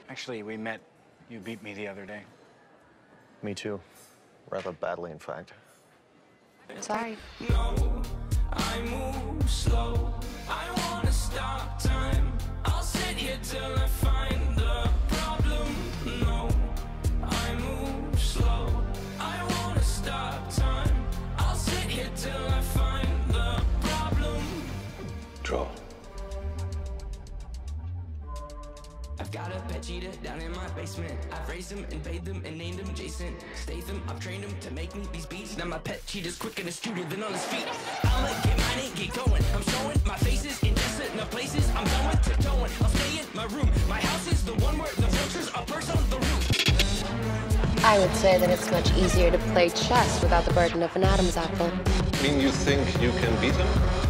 Actually, we met. You beat me the other day. Me too. Rather badly, in fact. Sorry. No, I move slow. I wanna stop time. I'll sit here till I find the problem. No, I move slow. I wanna stop time. I'll sit here till I find the problem. Draw. I've got a pet cheetah down in my basement. I've raised him and paid them and named him Jason Statham. I've trained him to make me these beats. Now my pet cheetah's quicker and astuter than on his feet. I'ma get mine and get going. I'm showing my faces in decent places. I'm done with tiptoeing. I'll stay in my room. My house is the one where the vultures are perched on the roof. I would say that it's much easier to play chess without the burden of an Adam's apple. Mean you think you can beat him?